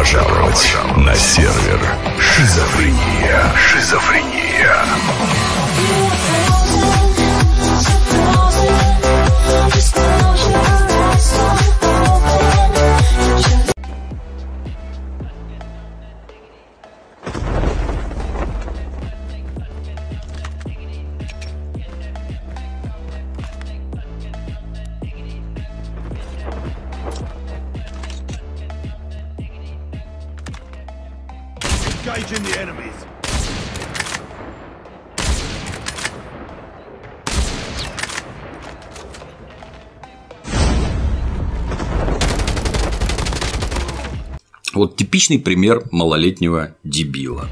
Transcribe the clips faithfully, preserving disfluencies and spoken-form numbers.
пожаловать на сервер Шизофрения. Шизофрения. Engaging the enemies. Вот типичный пример малолетнего дебила.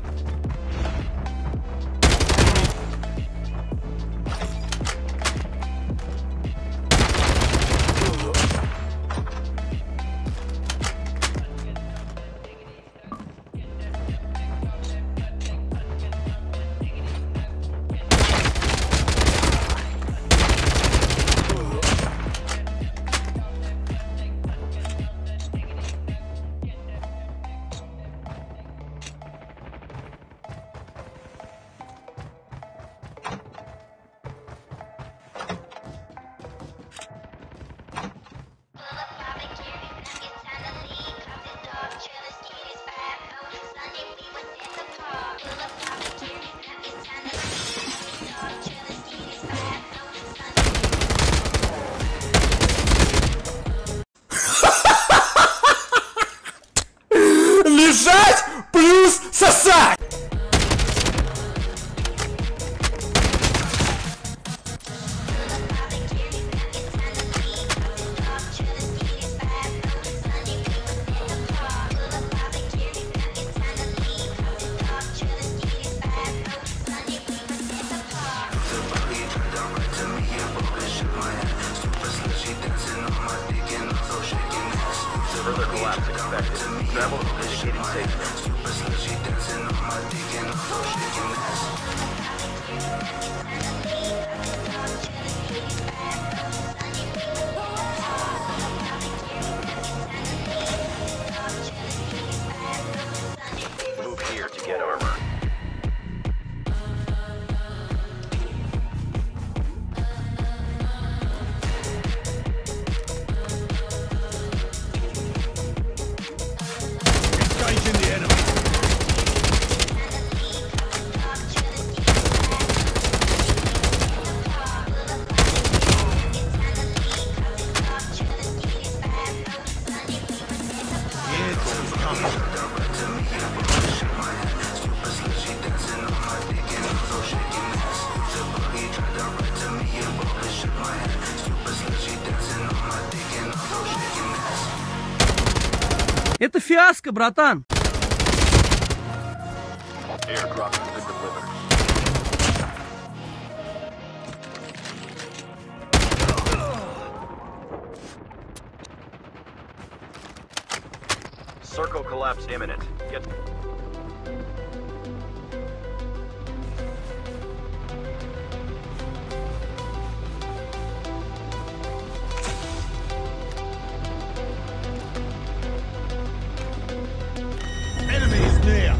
Лежать плюс сосать! Further collapse expected. Travel indicating safety. Move here to get armor. Engaging the enemy. Это фиаско, братан. Airdrop has been delivered. Circle collapse imminent. Get. Enemy is near.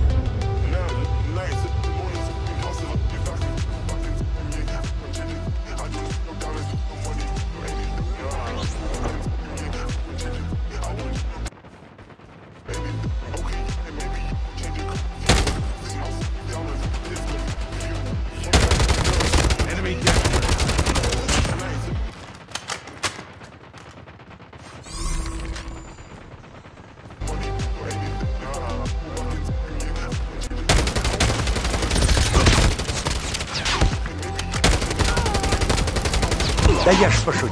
Enemy down. Да я ж пошутил.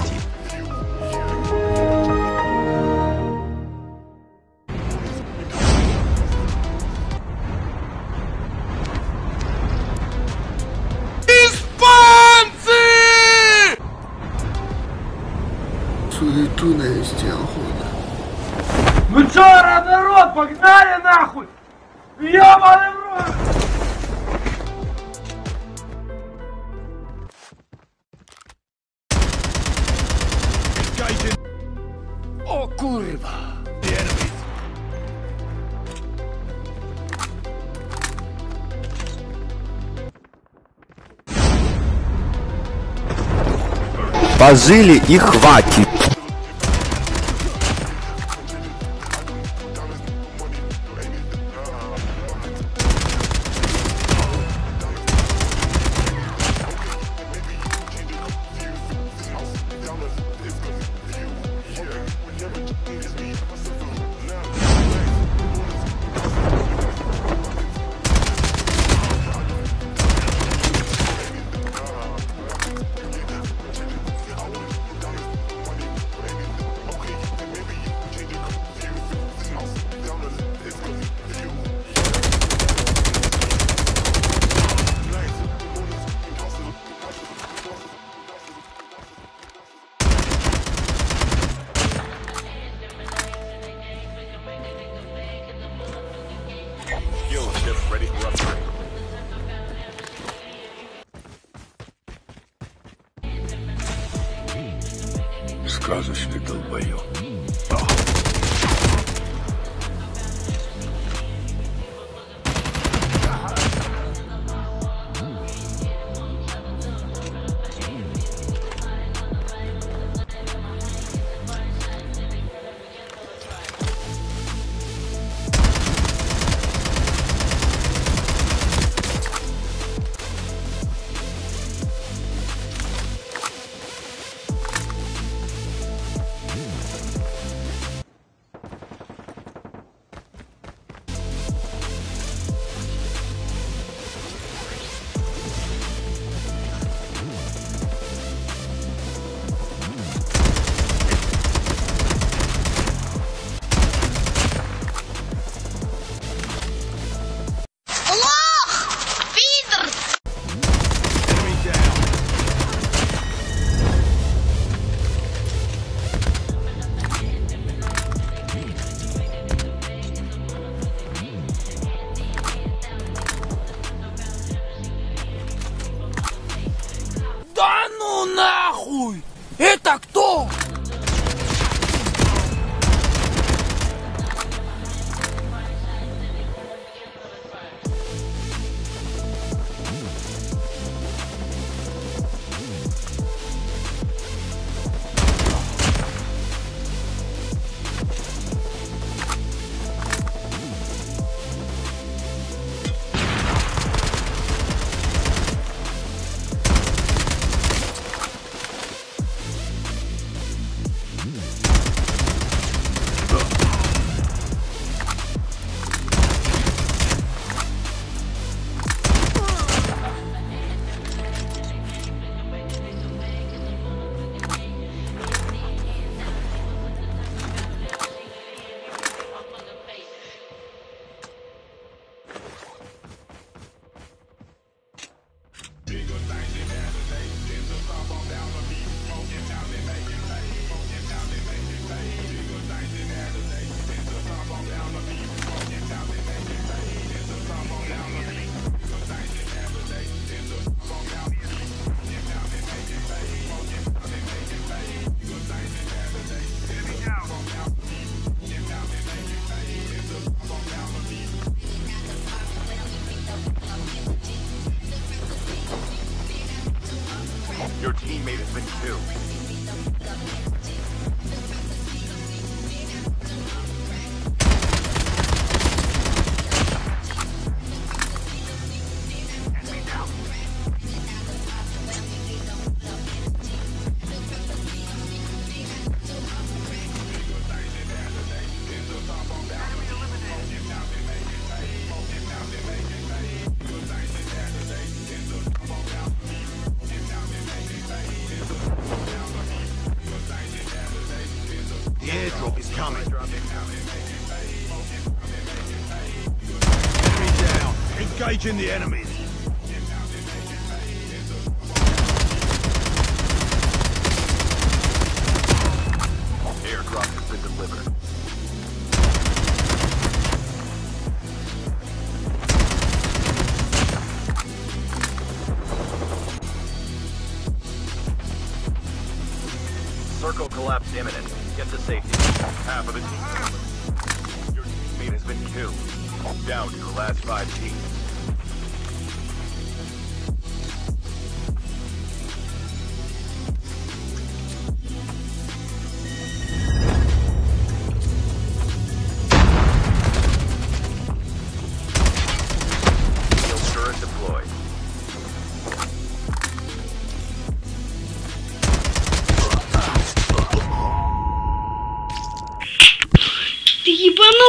Испанцы! Суетуная охота. Ну чё, народ, погнали нахуй! Ёбаный в рот! Engaging О, курва! the enemies. Пожили и хватит. Skill chip ready for upgrade. Сказочный долбоёб. Да ну нахуй! Это кто? Your teammate has been killed. The airdrop is coming. Enemy down. Engaging the enemies. Airdrop has been delivered. Circle collapse imminent. Get to safety. Half of the team. Your teammate has been killed. Down to the last five teams.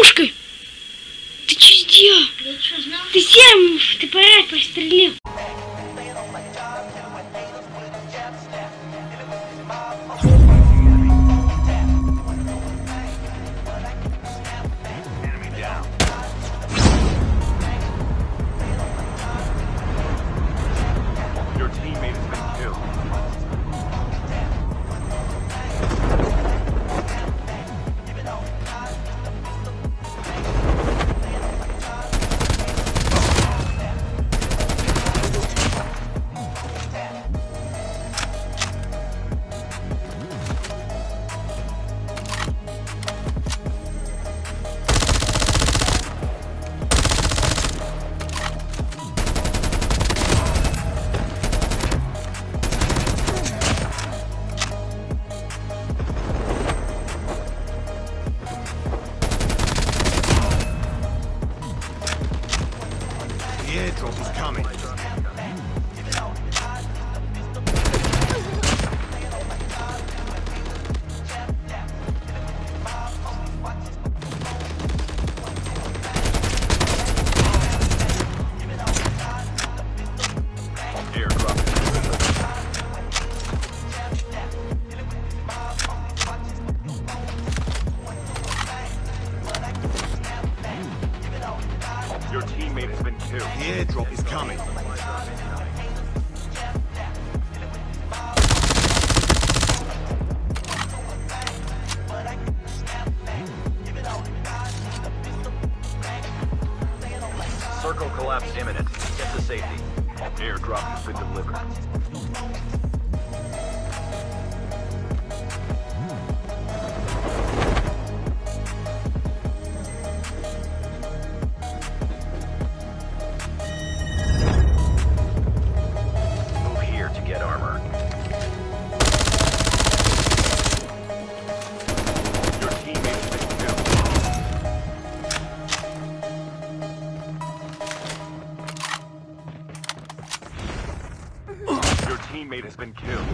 пушкой! Ты что сделал? Я что, знал? Ты серым в ТПР пострелил. Your teammate has been killed. The airdrop is coming. Airdrop is delivered. Your teammate has been killed. The airdrop is coming. Circle collapse imminent. Get to safety. Airdrop has been delivered. Move here to get armor. Your teammate has been killed. Your teammate has been killed.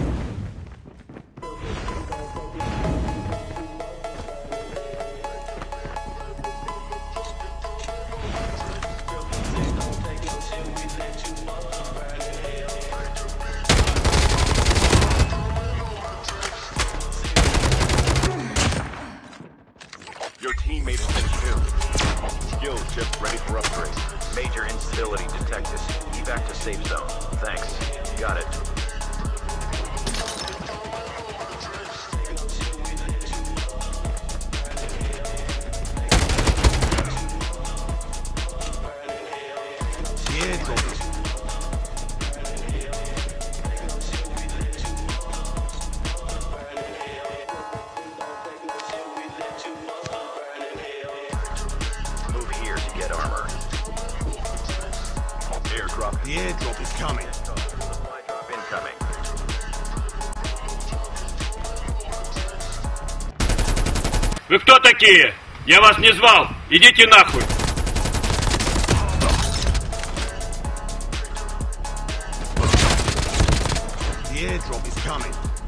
Your teammate has been killed. Skill chip ready for upgrade. Major instability detected. Evac to safe zone. Thanks. Got it. The airdrop is... Move here to get armor. Airdrop. The airdrop is coming. Supply drop incoming. Вы кто такие? Я вас не звал. Идите нахуй. The airdrop is coming.